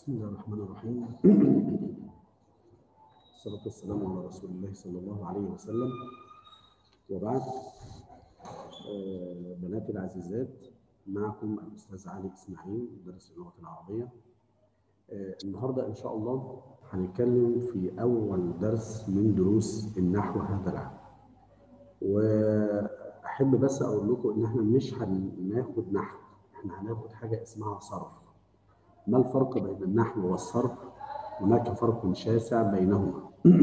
بسم الله الرحمن الرحيم. الصلاة والسلام على رسول الله صلى الله عليه وسلم، وبعد. بناتي العزيزات، معكم الأستاذ علي إسماعيل مدرس اللغة العربية. النهارده إن شاء الله هنتكلم في أول درس من دروس النحو هذا العام. وأحب بس أقول لكم إن إحنا مش هناخد نحو، إحنا هناخد حاجة اسمها صرف. ما الفرق بين النحو والصرف؟ هناك فرق شاسع بينهما.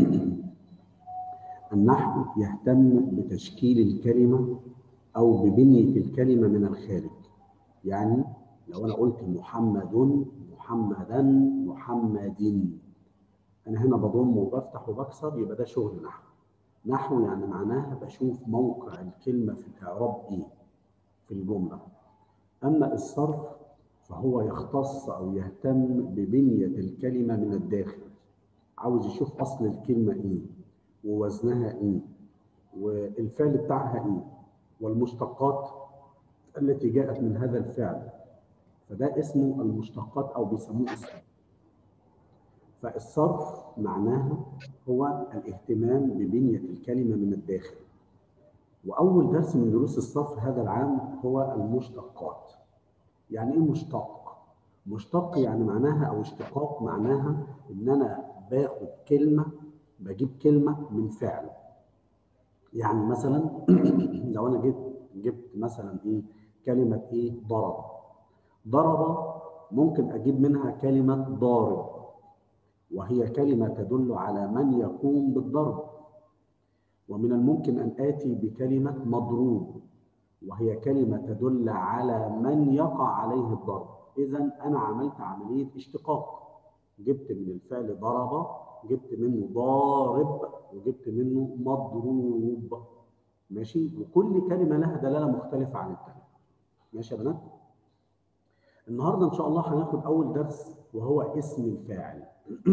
النحو يهتم بتشكيل الكلمة أو ببنية الكلمة من الخارج. يعني لو أنا قلت محمد، محمدا، محمد، أنا هنا بضم وبفتح وبكسر، يبقى ده شغل نحو. نحو يعني معناها بشوف موقع الكلمة في الإعراب إيه في الجملة. أما الصرف فهو يختص أو يهتم ببنية الكلمة من الداخل، عاوز يشوف أصل الكلمة إيه ووزنها إيه والفعل بتاعها إيه والمشتقات التي جاءت من هذا الفعل، فده اسمه المشتقات أو بيسموه الصرف. فالصرف معناها هو الاهتمام ببنية الكلمة من الداخل. وأول درس من دروس الصرف هذا العام هو المشتقات. يعني إيه مشتق؟ مشتق يعني معناها أو اشتقاق معناها إن أنا باخد كلمة، بجيب كلمة من فعل. يعني مثلا لو أنا جبت مثلا إيه كلمة إيه ضرب. ضرب ممكن أجيب منها كلمة ضارب، وهي كلمة تدل على من يقوم بالضرب. ومن الممكن أن آتي بكلمة مضروب، وهي كلمة تدل على من يقع عليه الضرب. إذن أنا عملت عملية اشتقاق، جبت من الفعل ضرب، جبت منه ضارب، وجبت منه مضروب. ماشي؟ وكل كلمة لها دلالة مختلفة عن الثانية. ماشي يا بنات؟ النهارده إن شاء الله هناخد أول درس وهو اسم الفاعل.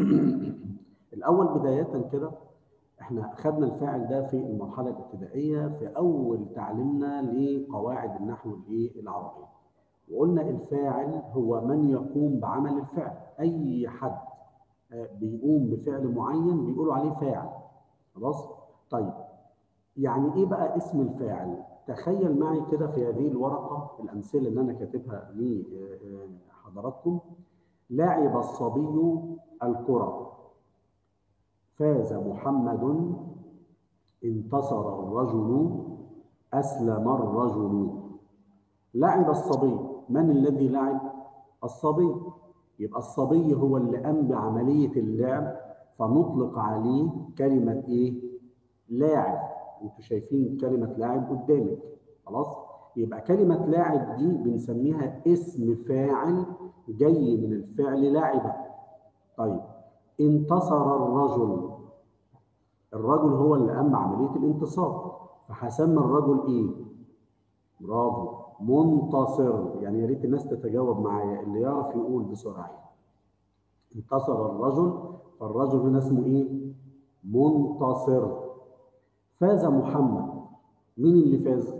الأول بداية كده، احنا خدنا الفاعل ده في المرحلة الابتدائية في أول تعليمنا لقواعد النحو العربي. وقلنا الفاعل هو من يقوم بعمل الفعل. أي حد بيقوم بفعل معين بيقولوا عليه فاعل. خلاص؟ طيب، يعني إيه بقى اسم الفاعل؟ تخيل معي كده في هذه الورقة الأمثلة اللي أنا كاتبها لحضراتكم. لعب الصبي الكرة، فاز محمد، انتصر الرجل، أسلم الرجل. لعب الصبي، من الذي لعب؟ الصبي. يبقى الصبي هو اللي قام بعملية اللعب، فنطلق عليه كلمة إيه؟ لاعب. أنتوا شايفين كلمة لاعب قدامك، خلاص؟ يبقى كلمة لاعب دي بنسميها اسم فاعل جاي من الفعل لعب. طيب، انتصر الرجل، الرجل هو اللي قام بعملية الانتصار، فهسمي الرجل إيه؟ برافو، منتصر. يعني يا ريت الناس تتجاوب معايا، اللي يعرف يقول بسرعة. انتصر الرجل، فالرجل هنا اسمه إيه؟ منتصر. فاز محمد، مين اللي فاز؟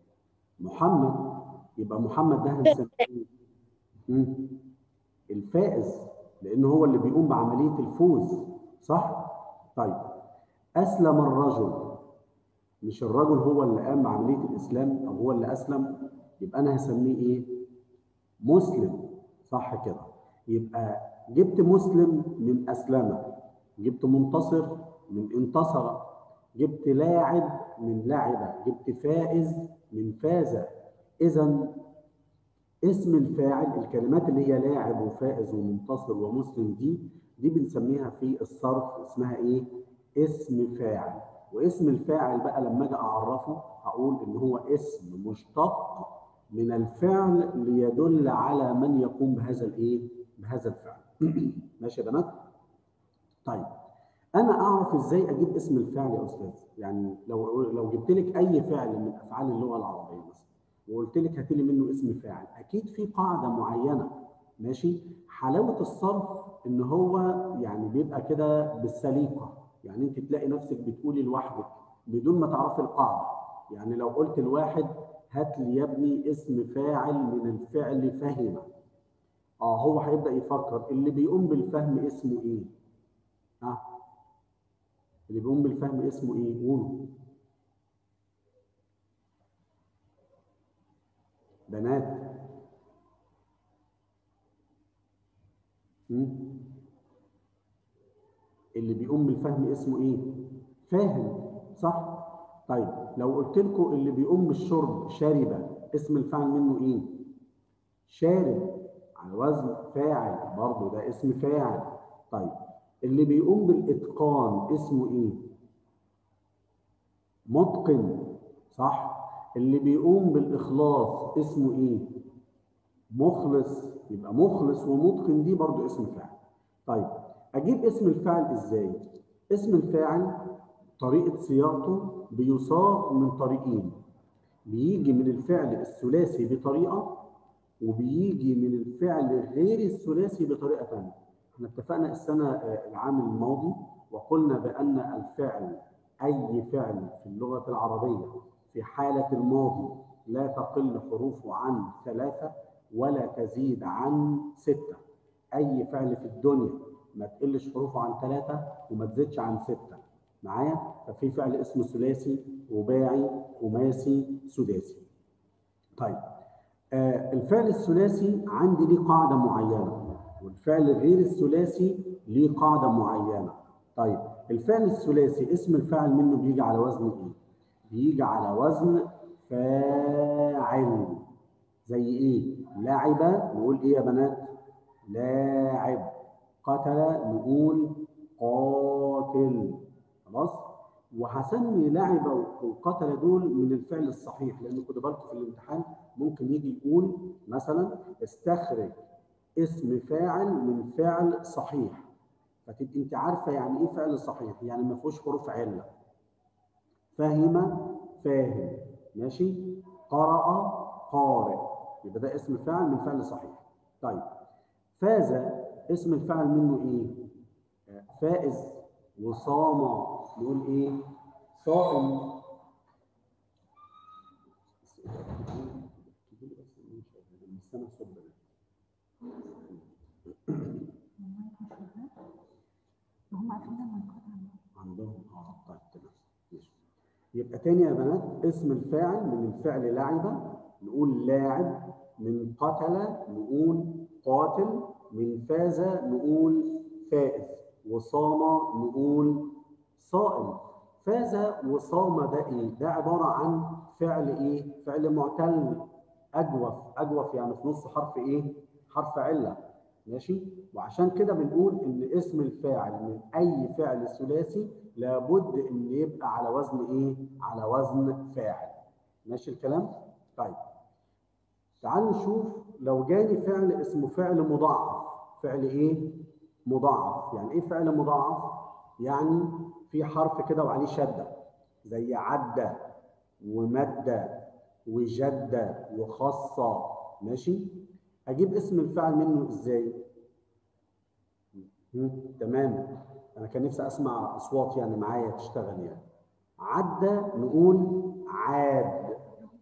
محمد. يبقى محمد ده هنسميه إيه؟ الفائز، لأنه هو اللي بيقوم بعملية الفوز، صح؟ طيب، أسلم الرجل، مش الرجل هو اللي قام بعملية الإسلام أو هو اللي أسلم، يبقى أنا هسميه إيه؟ مسلم، صح كده؟ يبقى جبت مسلم من أسلم، جبت منتصر من انتصر، جبت لاعب من لعب، جبت فائز من فاز. إذا اسم الفاعل، الكلمات اللي هي لاعب وفائز ومنتصر ومسلم، دي بنسميها في الصرف اسمها ايه؟ اسم فاعل. واسم الفاعل بقى لما اجي اعرفه هقول ان هو اسم مشتق من الفعل ليدل على من يقوم بهذا الايه؟ بهذا الفعل. ماشي يا بنات؟ طيب، انا اعرف ازاي اجيب اسم الفعل يا استاذ؟ يعني لو جبت لك اي فعل من افعال اللغه العربيه مثلا وقلت لك هاتي لي منه اسم فاعل، اكيد في قاعده معينه. ماشي؟ حلاوه الصرف ان هو يعني بيبقى كده بالسليقه، يعني انت تلاقي نفسك بتقولي لوحدك بدون ما تعرفي القاعده. يعني لو قلت لواحد هات لي يا ابني اسم فاعل من الفعل فهم، هو هيبدأ يفكر. اللي بيقوم بالفهم اسمه ايه؟ اللي بيقوم بالفهم اسمه ايه؟ قولوا بنات. اللي بيقوم بالفهم اسمه ايه؟ فاهم، صح؟ طيب لو قلت لكم اللي بيقوم بالشرب شارب، اسم الفاعل منه ايه؟ شارب، على وزن فاعل، برضه ده اسم فاعل. طيب اللي بيقوم بالاتقان اسمه ايه؟ متقن، صح؟ اللي بيقوم بالاخلاص اسمه ايه؟ مخلص. يبقى مخلص ومتقن دي برضه اسم فاعل. طيب اجيب اسم الفاعل ازاي؟ اسم الفاعل طريقه صياغته بيصاغ من طريقين. بيجي من الفعل الثلاثي بطريقه، وبيجي من الفعل غير الثلاثي بطريقه ثانيه. احنا اتفقنا العام الماضي وقلنا بان الفعل، اي فعل في اللغه العربيه في حاله الماضي لا تقل حروفه عن 3 ولا تزيد عن 6. اي فعل في الدنيا ما تقلش حروفه عن 3 وما تزيدش عن 6. معايا؟ ففي فعل اسمه ثلاثي، رباعي، خماسي، سداسي. طيب الفعل الثلاثي عندي ليه قاعدة معينة، والفعل غير الثلاثي ليه قاعدة معينة. طيب الفعل الثلاثي اسم الفاعل منه بيجي على وزن ايه؟ بيجي على وزن فاعل. زي ايه؟ لعب نقول ايه يا بنات؟ لاعب. قتل نقول قاتل. خلاص؟ وهسمي لعب وقتل دول من الفعل الصحيح، لان خدوا بالكم في الامتحان ممكن يجي يقول مثلا استخرج اسم فاعل من فعل صحيح، فتبقي انت عارفه يعني ايه فعل صحيح، يعني ما فيهوش حروف عله. فهم، فاهم، ماشي. قرأ، قارئ، يبقى ده اسم فاعل من فعل صحيح. طيب فاز اسم الفاعل منه ايه؟ فائز. وصام نقول ايه؟ صائم. هم عارفين عندهم طيب تمام ماشي. يبقى تاني يا بنات، اسم الفاعل من الفعل لعب نقول لاعب، من قتل نقول قاتل، من فاز نقول فائز، وصام نقول صائم. فاز وصام ده ايه؟ ده عباره عن فعل ايه؟ فعل معتل اجوف. اجوف يعني في نص حرف ايه؟ حرف عله. ماشي؟ وعشان كده بنقول ان اسم الفاعل من اي فعل ثلاثي لابد ان يبقى على وزن ايه؟ على وزن فاعل. ماشي الكلام؟ طيب تعالوا نشوف لو جاني فعل اسمه فعل مضاعف. فعل ايه؟ مضاعف. يعني ايه فعل مضاعف؟ يعني في حرف كده وعليه شده، زي عدى ومد وجد وخص. ماشي؟ اجيب اسم الفعل منه ازاي؟ تمام. انا كان نفسي اسمع اصوات يعني معايا تشتغل يعني. عدى نقول عاد.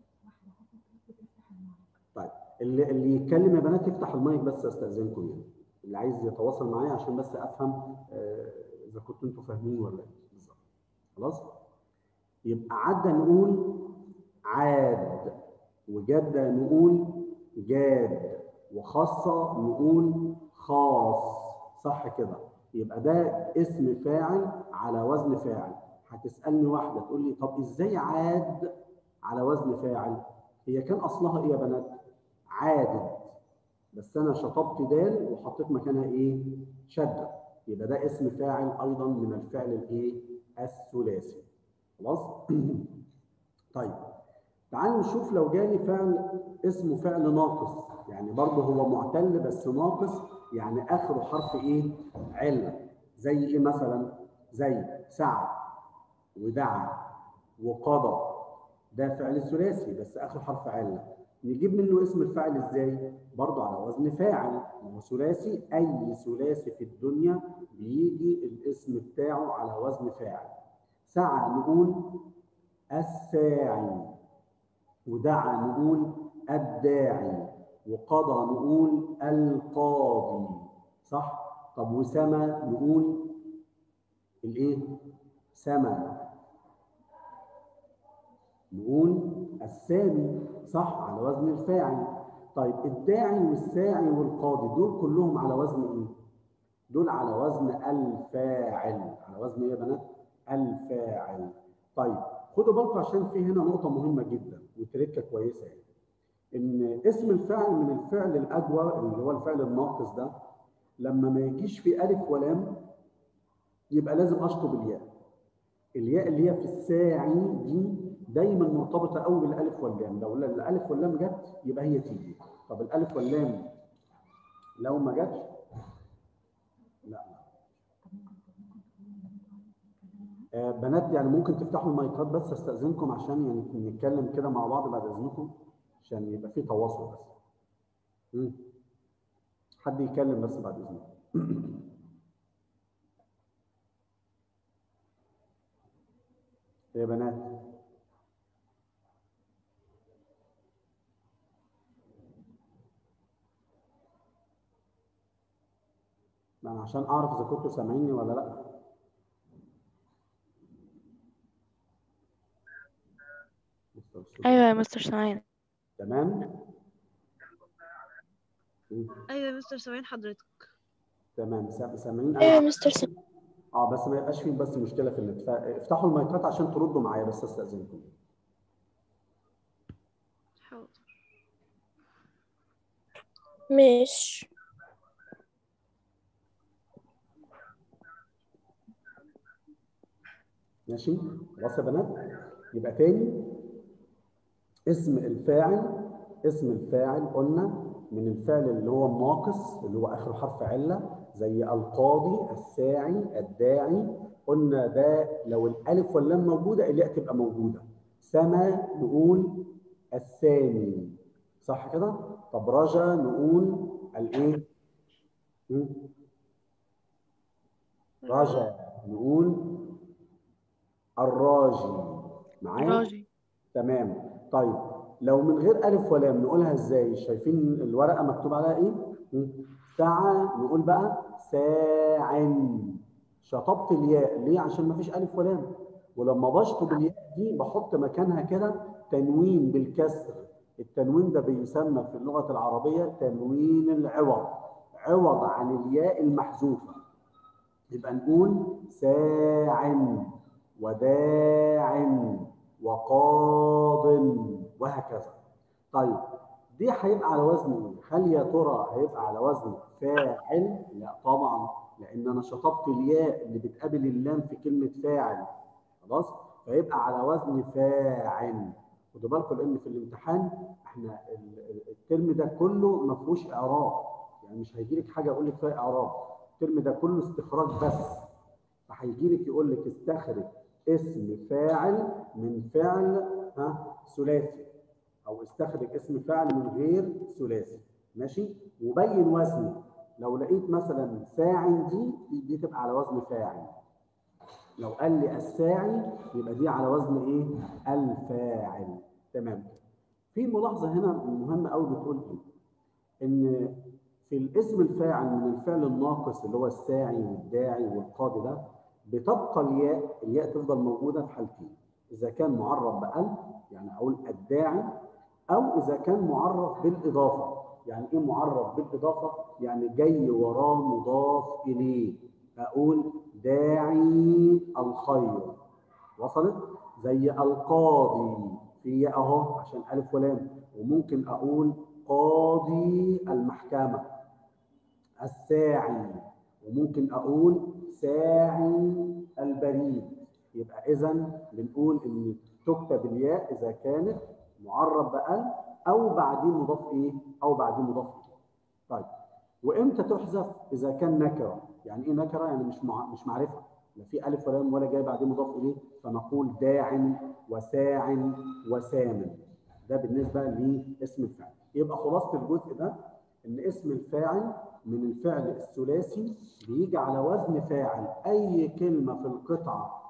طيب اللي يتكلم يا بنات يفتح المايك بس استاذنكم يعني، اللي عايز يتواصل معايا عشان بس افهم اذا كنتوا انتوا فاهمين ولا ايه بالظبط. خلاص؟ يبقى عدى نقول عاد، وجد نقول جاد، وخاصة نقول خاص. صح كده؟ يبقى ده اسم فاعل على وزن فاعل. هتسألني واحدة تقول لي طب ازاي عاد على وزن فاعل؟ هي كان أصلها إيه يا بنات؟ عادد، بس أنا شطبت دال وحطيت مكانها إيه؟ شدة. يبقى ده اسم فاعل أيضا من الفعل الإيه؟ الثلاثي. خلاص؟ طيب تعالوا نشوف لو جالي فعل اسمه فعل ناقص، يعني برضه هو معتل بس ناقص، يعني اخره حرف ايه؟ عله. زي ايه مثلا؟ زي سعى ودعا وقضى. ده فعل ثلاثي بس اخره حرف عله. نجيب منه اسم الفاعل ازاي؟ برضه على وزن فاعل. ما هو ثلاثي، اي ثلاثي في الدنيا بيجي الاسم بتاعه على وزن فاعل. سعى نقول الساعي، ودعا نقول الداعي، وقضى نقول القاضي، صح؟ طب وسما نقول الايه؟ سما نقول السامي، صح؟ على وزن الفاعل. طيب الداعي والساعي والقاضي دول كلهم على وزن ايه؟ دول على وزن الفاعل. على وزن ايه يا بنات؟ الفاعل. طيب خدوا بالكم عشان في هنا نقطة مهمة جدا وتركة كويسة يعني. إن اسم الفاعل من الفعل الأجوى اللي هو الفعل الناقص ده لما ما يجيش في ألف ولام يبقى لازم أشطب الياء. الياء اللي هي في الساعي دي دايما مرتبطة قوي بالألف واللام، لو الألف واللام جت يبقى هي تيجي. طب الألف واللام لو ما جتش لا. بنات يعني ممكن تفتحوا المايكات بس استأذنكم عشان يعني نتكلم كده مع بعض بعد إذنكم عشان يبقى في تواصل بس. حد يتكلم بس بعد إذنكم. يا بنات أنا عشان أعرف إذا كنتوا سامعيني ولا لأ. ايوه يا مستر سامعين. تمام؟ ايوه يا مستر سامعين حضرتك. تمام سامعين؟ ايوه يا مستر سامعين. بس ما يبقاش فيه بس مشكله في النت، فافتحوا المايكات عشان تردوا معايا بس استاذنكم. حاضر. ماشي. ماشي خلاص يا بنات. يبقى تاني اسم الفاعل، اسم الفاعل قلنا من الفعل اللي هو الناقص اللي هو اخر حرف عله زي القاضي، الساعي، الداعي. قلنا ده لو الالف واللام موجوده الياء تبقى موجوده. سما نقول الثاني، صح كده؟ طب رجا نقول الايه؟ رجا نقول الراجي. معايا؟ راجي. تمام. طيب لو من غير ألف ولام نقولها إزاي؟ شايفين الورقة مكتوب عليها إيه؟ ساعة نقول بقى ساع. شطبت الياء ليه؟ عشان ما فيش ألف ولام. ولما بشطب الياء دي بحط مكانها كده تنوين بالكسر. التنوين ده بيسمى في اللغة العربية تنوين العوض، عوض عن الياء المحذوفة. يبقى نقول ساع وداع وقاض وهكذا. طيب دي هيبقى على وزن ايه؟ هل يا ترى هيبقى على وزن فاعل؟ لا طبعا، لان انا شطبت الياء اللي بتقابل اللام في كلمه فاعل. خلاص؟ فيبقى على وزن فاعل. خدوا بالكم لان في الامتحان احنا الترم ده كله ما فيهوش اعراب، يعني مش هيجي لك حاجه يقول لك فيها اعراب. الترم ده كله استخراج بس. فهيجي لك يقول لك استخرج اسم فاعل من فعل ثلاثي، او استخرج اسم فاعل من غير ثلاثي. ماشي؟ وبين وزنه. لو لقيت مثلا ساع دي تبقى على وزن فاعل. لو قال لي الساعي يبقى دي على وزن ايه؟ الفاعل. تمام. في ملاحظه هنا مهمه قوي بتقول ايه؟ ان في الاسم الفاعل من الفعل الناقص اللي هو الساعي والداعي والقاضي ده بتبقى الياء تفضل موجوده في حالتين. اذا كان معرف بألف يعني اقول الداعي، او اذا كان معرف بالاضافه. يعني ايه معرف بالاضافه؟ يعني جاي وراه مضاف اليه، اقول داعي الخير. وصلت؟ زي القاضي في ياء اهو عشان الف ولام. وممكن اقول قاضي المحكمه، الساعي، وممكن اقول ساعي البريد. يبقى اذا بنقول ان تكتب الياء اذا كانت معرب بأل او بعدين مضاف ايه؟ او بعدين مضاف اليه. طيب وامتى تحذف؟ اذا كان نكره. يعني ايه نكره؟ يعني مش معرفه، لا في الف ولا لام ولا جاي بعدين مضاف اليه، فنقول داع وساع وسام. ده بالنسبه لاسم الفاعل. يبقى خلاصه الجزء ده ان اسم الفاعل من الفعل الثلاثي بيجي على وزن فاعل. اي كلمه في القطعه.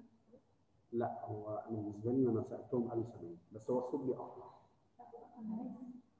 لا هو انا بالنسبه لي انا سالتهم قالوا سامعين بس هو الصوت بيقطع.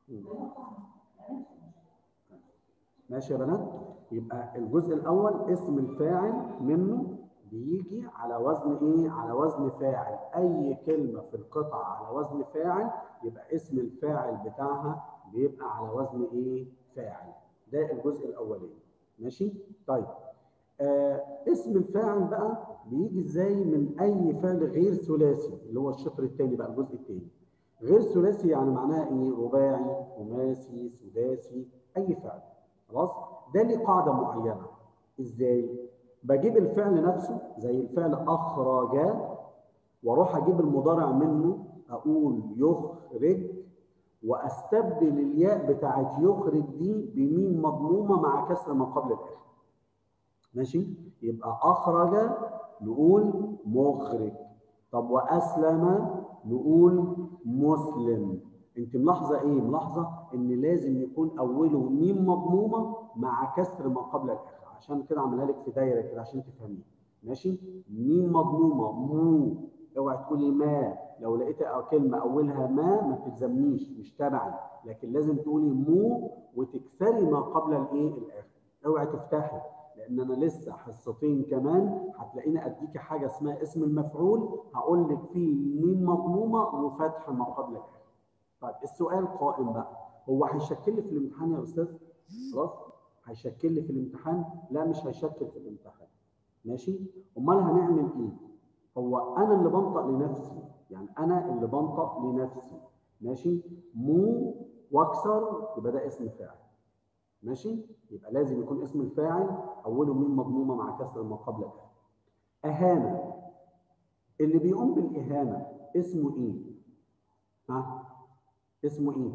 ماشي يا بنات؟ يبقى الجزء الاول اسم الفاعل منه بيجي على وزن ايه؟ على وزن فاعل. اي كلمه في القطعه على وزن فاعل يبقى اسم الفاعل بتاعها بيبقى على وزن ايه؟ فاعل. ده الجزء الاولاني. ماشي؟ طيب اسم الفاعل بقى بيجي ازاي من اي فعل غير ثلاثي، اللي هو الشطر الثاني بقى، الجزء الثاني. غير ثلاثي يعني معناها ايه؟ رباعي، خماسي، سداسي، اي فعل. خلاص؟ ده ليه قاعده معينه. ازاي؟ بجيب الفعل نفسه زي الفعل اخرج، واروح اجيب المضارع منه اقول يخرج، واستبدل الياء بتاعت يخرج دي بميم مضمومه مع كسر ما قبل الاخر. ماشي؟ يبقى اخرج نقول مخرج. طب واسلم نقول مسلم. انت ملاحظه ايه؟ ملاحظه ان لازم يكون اوله ميم مضمومه مع كسر ما قبل الاخر، عشان كده عاملها لك في دايره كده عشان تفهميه. ماشي؟ ميم مضمومه مو، اوعي تقولي ما. لو لقيت كلمه اولها ما تلزمنيش، مش تبعي، لكن لازم تقولي مو وتكسري ما قبل الايه؟ الاخر. اوعي تفتحي، لان انا لسه حصتين كمان هتلاقيني اديكي حاجه اسمها اسم المفعول، هقول لك فيه ميم مضمومه وفتح ما قبل الاخر. طيب السؤال قائم بقى، هو هيشكل لي في الامتحان يا استاذ؟ خلاص؟ هيشكل لي في الامتحان؟ لا مش هيشكل في الامتحان. ماشي؟ امال هنعمل ايه؟ هو انا اللي بنطق لنفسي، يعني انا اللي بنطق لنفسي. ماشي؟ مو واكسر يبقى ده اسم فاعل. ماشي؟ يبقى لازم يكون اسم الفاعل اوله ميم مضمومه مع كسر ما قبل الاخر. اهانه، اللي بيقوم بالاهانه اسمه ايه؟ ها؟ اسمه ايه؟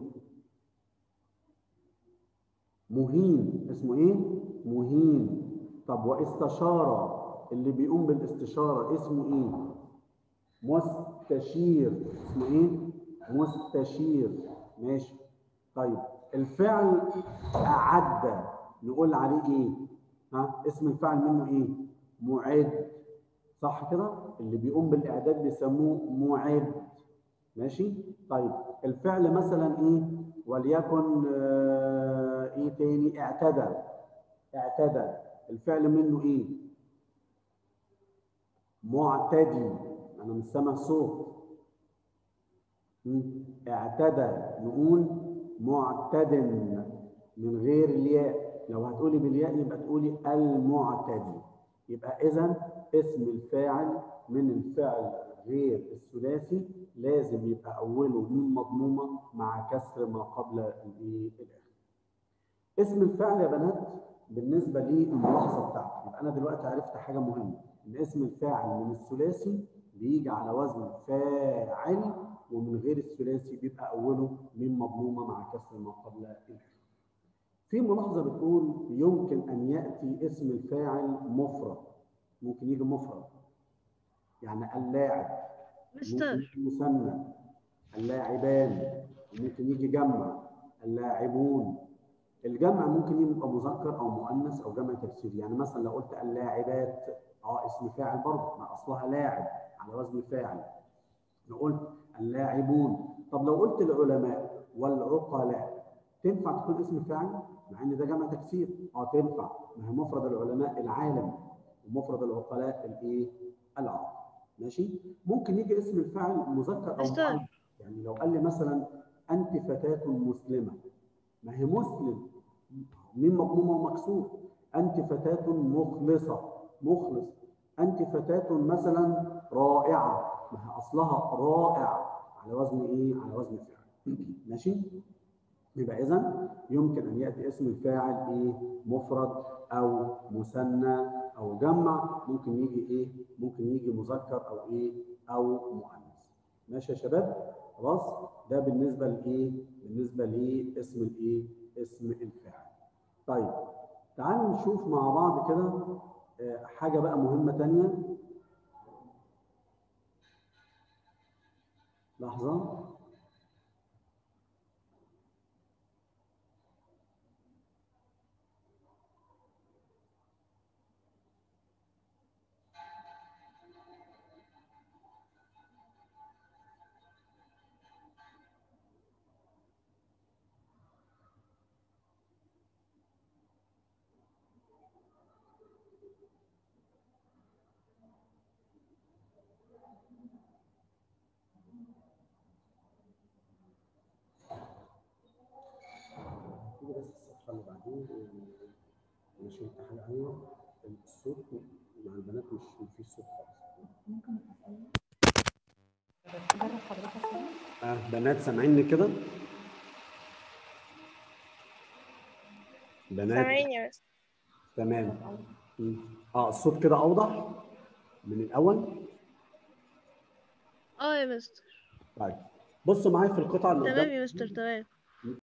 مهين. اسمه ايه؟ مهين. طب واستشاره، اللي بيقوم بالاستشاره اسمه ايه؟ مستشير. اسمه ايه؟ مستشير. ماشي. طيب الفعل اعد نقول عليه ايه؟ ها؟ اسم الفاعل منه ايه؟ معد. صح كده؟ اللي بيقوم بالاعداد بيسموه معد. ماشي؟ طيب الفعل مثلا ايه؟ وليكن ايه تاني؟ اعتدى. اعتدى الفعل منه ايه؟ معتدي. انا مش سامع صوت. اعتدى نقول معتد من غير الياء. لو هتقولي بالياء يبقى تقولي المعتدي. يبقى اذا اسم الفاعل من الفعل غير الثلاثي لازم يبقى اوله ميم مضمومه مع كسر ما قبل الاخر. اسم الفعل يا بنات بالنسبه للملاحظه بتاعتي، يبقى انا دلوقتي عرفت حاجه مهمه، ان اسم الفاعل من الثلاثي بيجي على وزن فاعل، ومن غير الثلاثي بيبقى اوله ميم مضمومه مع كسر ما قبل الاخر. في ملاحظه بتقول يمكن ان ياتي اسم الفاعل مفرد. ممكن يجي مفرد، يعني اللاعب. ممكن مستر. يجي مثنى، اللاعبان. ممكن يجي جمع، اللاعبون. الجمع ممكن يبقى مذكر او مؤنث او جمع تكسير. يعني مثلا لو قلت اللاعبات اسم فاعل برضه، ما اصلها لاعب على وزن فاعل. لو قلت اللاعبون. طب لو قلت العلماء والعقلاء تنفع تكون اسم فاعل مع ان ده جمع تكسير؟ تنفع. ما هي مفرد العلماء العالم، ومفرد العقلاء الايه؟ العرب. ماشي؟ ممكن يجي اسم الفاعل مذكر او مؤنث. مستر. يعني لو قال لي مثلا انت فتاة مسلمة، ما هي مسلم ميم مضمومه ومكسور. انت فتاه مخلصه، مخلص. انت فتاه مثلا رائعه، ما هي اصلها رائع على وزن ايه؟ على وزن فعل. ماشي؟ يبقى اذا يمكن ان ياتي اسم الفاعل ايه؟ مفرد او مثنى او جمع. ممكن يجي ايه؟ ممكن يجي مذكر او ايه؟ او مؤنث. ماشي يا شباب؟ خلاص؟ ده بالنسبه لايه؟ بالنسبه لاسم الايه؟ اسم الفاعل. طيب تعالوا نشوف مع بعض كده حاجه بقى مهمه ثانيه. لحظه. ايوه الصوت مع البنات مش مفيش صوت خالص. ممكن جرب حضرتك كده. بنات سامعيني كده؟ بنات سامعين يا مستر. تمام. الصوت كده اوضح من الاول. اه يا مستر. طيب بصوا معايا في القطعه اللي تمام قدام. يا مستر تمام.